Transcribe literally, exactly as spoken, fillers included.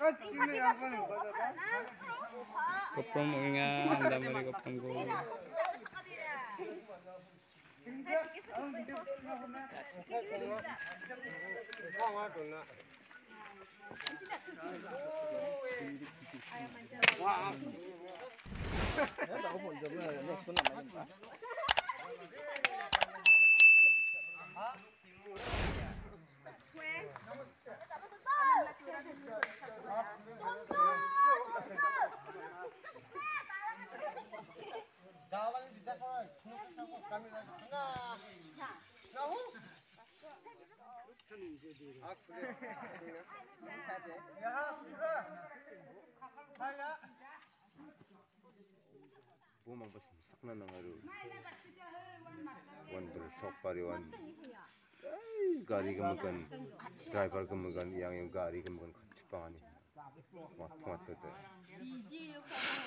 Koprom nga anda mari koprom ko. Bumang pas sakna nangaru. Wan bersok pari wan. Gari kemukan, driver kemukan yang yang gari kemukan cepat ni. Mat mat betul.